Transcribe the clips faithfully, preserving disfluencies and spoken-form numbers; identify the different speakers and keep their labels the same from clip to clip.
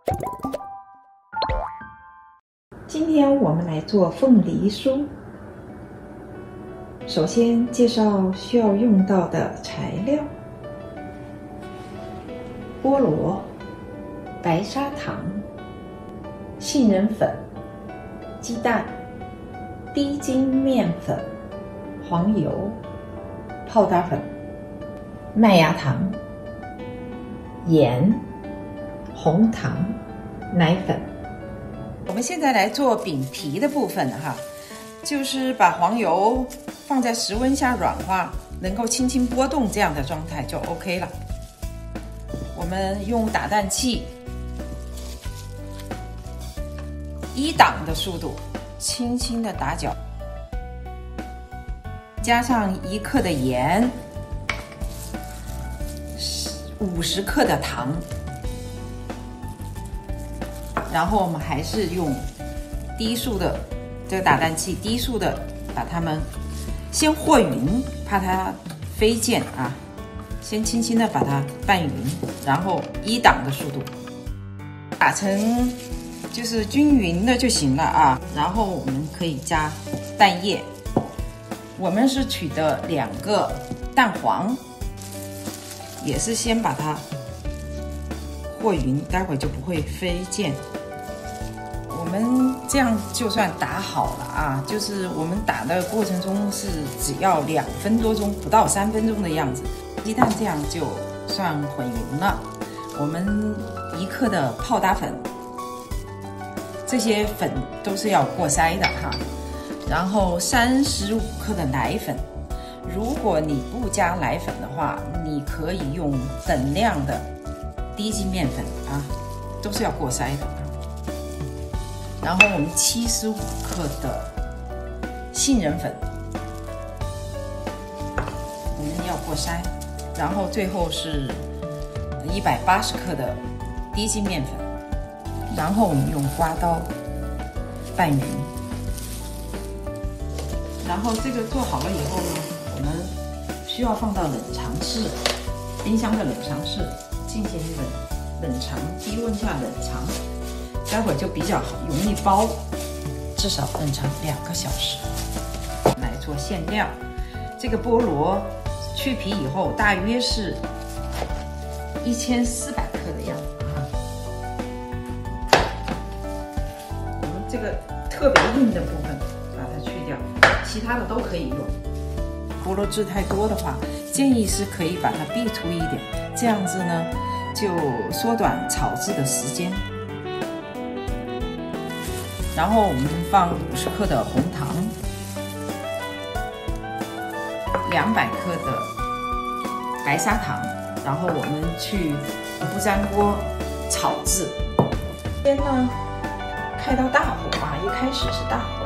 Speaker 1: 今天我们来做凤梨酥。首先介绍需要用到的材料：菠萝、白砂糖、杏仁粉、鸡蛋、低筋面粉、黄油、泡打粉、麦芽糖、盐、红糖、奶粉。我们现在来做饼皮的部分哈，就是把黄油放在室温下软化，能够轻轻波动这样的状态就 OK 了。我们用打蛋器一档的速度，轻轻的打搅，加上一克的盐，五十克的糖。然后我们还是用低速的这个打蛋器，低速的把它们先和匀，怕它飞溅啊，先轻轻的把它拌匀，然后一档的速度打成就是均匀的就行了啊。然后我们可以加蛋液，我们是取的两个蛋黄，也是先把它和匀，待会就不会飞溅。我们这样就算打好了啊，就是我们打的过程中是只要两分多钟，不到三分钟的样子，鸡蛋这样就算混匀了。我们一克的泡打粉，这些粉都是要过筛的哈。然后三十五克的奶粉，如果你不加奶粉的话，你可以用等量的低筋面粉啊，都是要过筛的。然后我们七十五克的杏仁粉，我们要过筛。然后最后是一百八十克的低筋面粉，然后我们用刮刀拌匀。然后这个做好了以后呢，我们需要放到冷藏室，冰箱的冷藏室进行冷冷藏，低温下冷藏。待会儿就比较容易包，至少冷藏两个小时。来做馅料，这个菠萝去皮以后大约是一千四百克的样子啊。我们这个特别硬的部分把它去掉，其他的都可以用。菠萝汁太多的话，建议是可以把它煸出一点，这样子呢就缩短炒制的时间。然后我们放五十克的红糖，两百克的白砂糖，然后我们去不粘锅炒制。先呢开到大火啊，一开始是大火。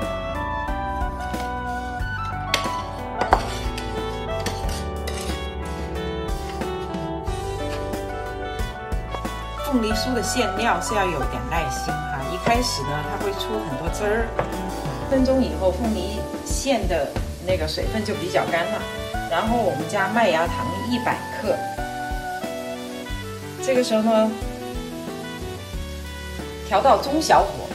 Speaker 1: 凤梨酥的馅料是要有点耐心哈，一开始呢它会出很多汁儿，分钟以后凤梨馅的那个水分就比较干了。然后我们加麦芽糖一百克，这个时候呢调到中小火，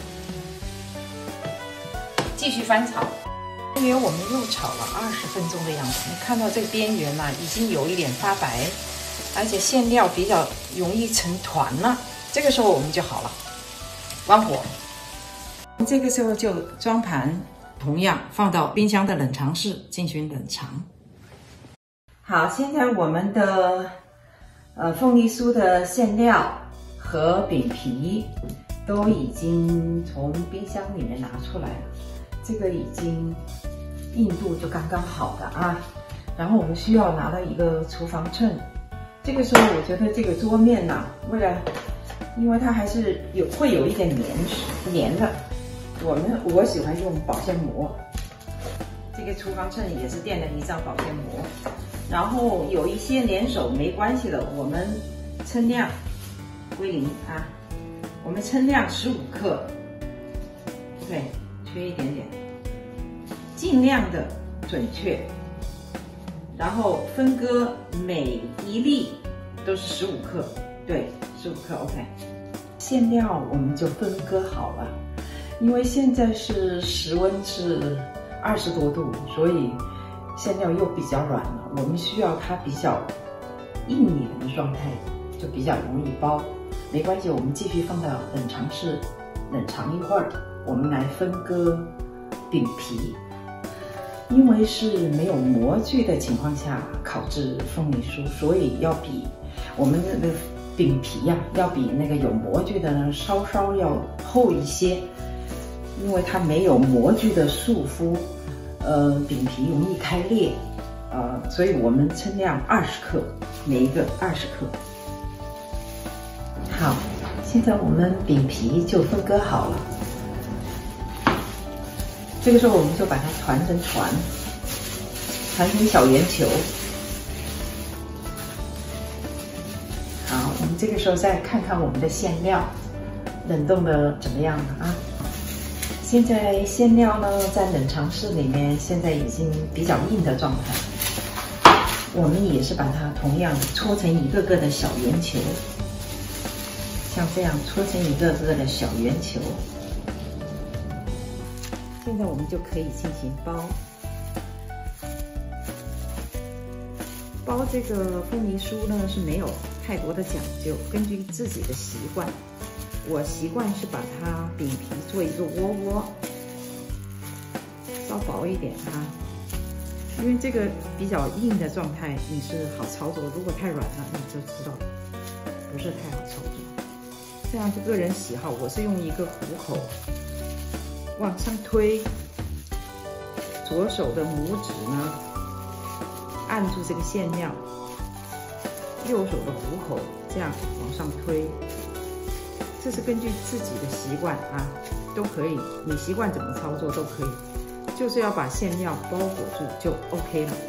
Speaker 1: 继续翻炒。因为我们又炒了二十分钟的样子，你看到这个边缘呢已经有一点发白。而且馅料比较容易成团了，这个时候我们就好了，关火。这个时候就装盘，同样放到冰箱的冷藏室进行冷藏。好，现在我们的呃凤梨酥的馅料和饼皮都已经从冰箱里面拿出来了，这个已经硬度就刚刚好的啊。然后我们需要拿到一个厨房秤。这个时候我觉得这个桌面呢、啊，为了因为它还是有会有一点黏黏的，我们我喜欢用保鲜膜。这个厨房秤也是垫了一张保鲜膜，然后有一些粘手没关系的，我们称量归零啊，我们称量十五克，对，缺一点点，尽量的准确。然后分割每一粒都是十五克，对，十五克 OK。 馅料我们就分割好了，因为现在是室温是二十多度，所以馅料又比较软了，我们需要它比较硬一点的状态，就比较容易包。没关系，我们继续放到冷藏室冷藏一会儿，我们来分割饼皮。因为是没有模具的情况下烤制凤梨酥，所以要比我们那个饼皮呀、啊，要比那个有模具的呢稍稍要厚一些，因为它没有模具的束缚，呃，饼皮容易开裂，呃，所以我们称量二十克，每一个二十克。好，现在我们饼皮就分割好了。这个时候我们就把它团成团，团成小圆球。好，我们这个时候再看看我们的馅料冷冻的怎么样了啊？现在馅料呢在冷藏室里面，现在已经比较硬的状态。我们也是把它同样搓成一个个的小圆球，像这样搓成一个个的小圆球。现在我们就可以进行包。包这个凤梨酥呢是没有太多的讲究，根据自己的习惯。我习惯是把它饼皮做一个窝窝，稍薄一点啊，因为这个比较硬的状态你是好操作，如果太软了你就知道不是太好操作。这样是个人喜好，我是用一个虎口往上推，左手的拇指呢按住这个馅料，右手的虎口这样往上推，这是根据自己的习惯啊，都可以，你习惯怎么操作都可以，就是要把馅料包裹住就 OK 了。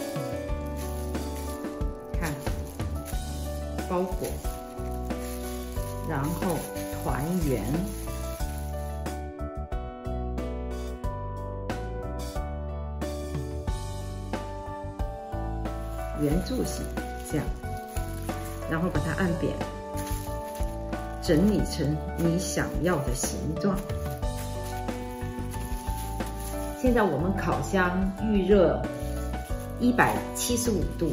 Speaker 1: 看，包裹，然后团圆。圆柱形这样，然后把它按扁，整理成你想要的形状。现在我们烤箱预热一百七十五度。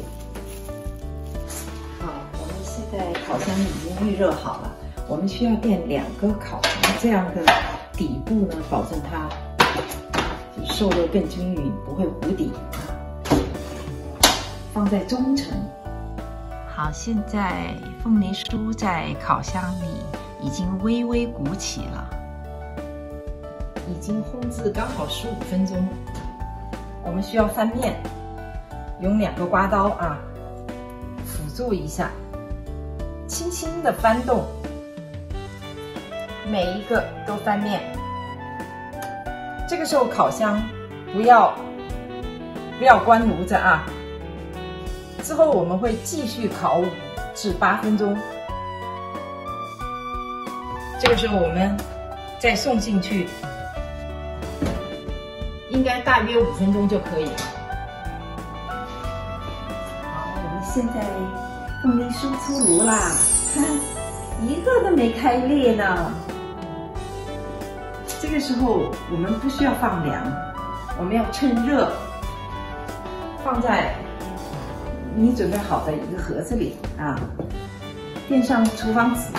Speaker 1: 好，我们现在烤箱已经预热好了，我们需要垫两个烤箱，这样的底部呢，保证它受热更均匀，不会糊底。放在中层。好，现在凤梨酥在烤箱里已经微微鼓起了，已经烘制刚好十五分钟。我们需要翻面，用两个刮刀啊辅助一下，轻轻的翻动，每一个都翻面。这个时候烤箱不要不要关炉子啊。之后我们会继续烤五至八分钟，这个时候我们再送进去，应该大约五分钟就可以了。好，我们现在凤梨酥出炉啦，看一个都没开裂呢。这个时候我们不需要放凉，我们要趁热放在你准备好的一个盒子里啊，垫上厨房纸，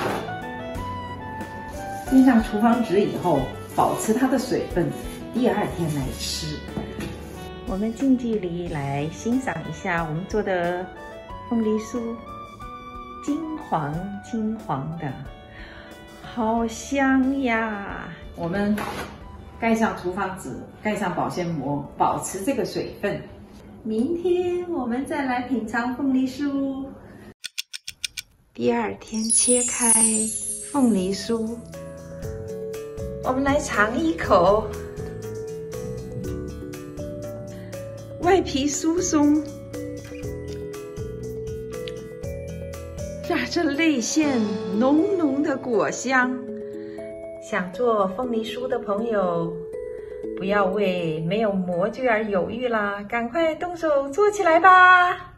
Speaker 1: 垫上厨房纸以后，保持它的水分，第二天来吃。我们近距离来欣赏一下我们做的凤梨酥，金黄金黄的，好香呀！我们盖上厨房纸，盖上保鲜膜，保持这个水分。明天我们再来品尝凤梨酥。第二天切开凤梨酥，我们来尝一口，外皮酥松，炸着泪腺，浓浓的果香。想做凤梨酥的朋友，不要为没有模具而犹豫啦，赶快动手做起来吧！